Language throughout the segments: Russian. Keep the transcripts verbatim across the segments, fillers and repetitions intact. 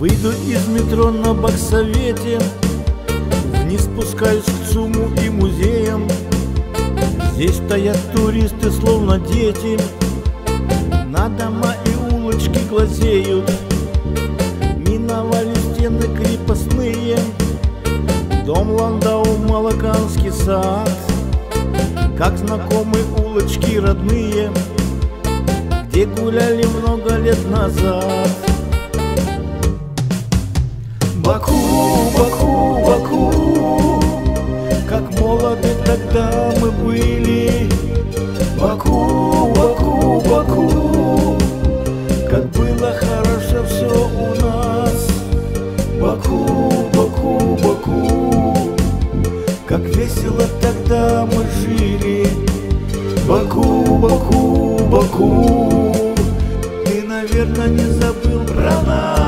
Выйду из метро на Баксовете, вниз спускаюсь к ЦУМу и музеям. Здесь стоят туристы, словно дети, на дома и улочки глазеют. Миновали стены крепостные, дом Ландау, Малаканский сад, как знакомые улочки родные, где гуляли много лет назад. Баку, Баку, Баку, как молоды тогда мы были. Баку, Баку, Баку, как было хорошо все у нас. Баку, Баку, Баку, как весело тогда мы жили. Баку, Баку, Баку, ты, наверное, не забыл про нас.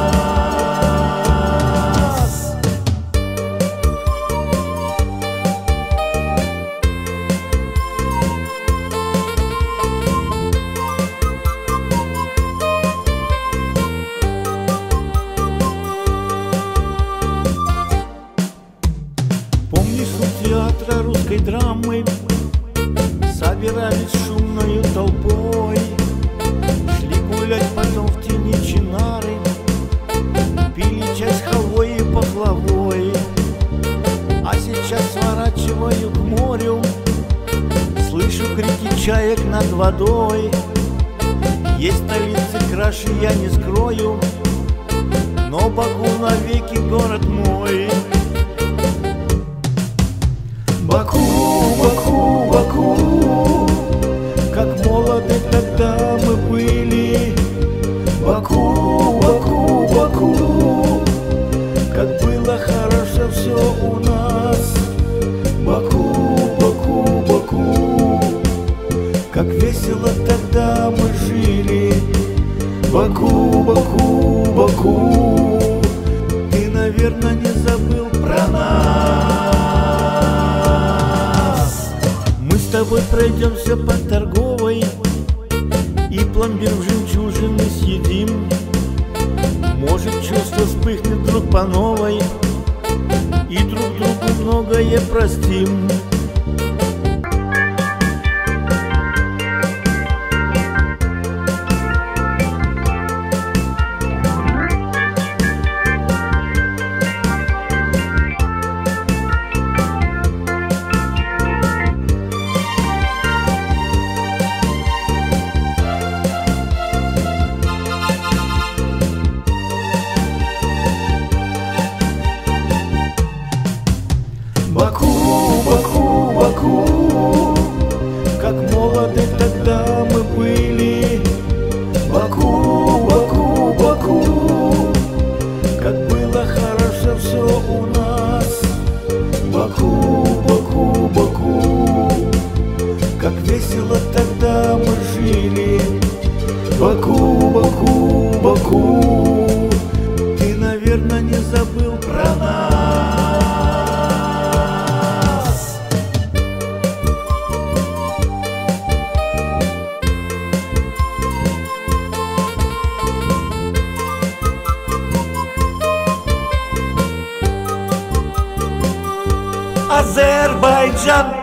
Помнишь, у театра русской драмы собирались шумною толпой, шли гулять потом в тени чинары, пили чай с халвой и пахлавой. А сейчас сворачиваю к морю, слышу крики чаек над водой. Есть столицы краше, я не скрою, но Баку навеки город мой. Баку, Баку, Баку, как молоды тогда мы были. Баку, Баку, Баку, как было хорошо все у нас. Баку, Баку, Баку, как весело тогда мы жили. Баку, Баку, Баку, ты, наверное, не забыл про нас. С тобой пройдемся по Торговой и пломбир в жемчужины съедим. Может, чувство вспыхнет вдруг по новой, и друг другу многое простим. Баку, Баку, Баку, как молоды тогда мы были. Баку, Баку, Баку, как было хорошо все у нас. Баку, Баку, Баку, как весело тогда мы жили. Баку, Баку, Баку, ты, наверное, не забыл про нас. Азербайджан.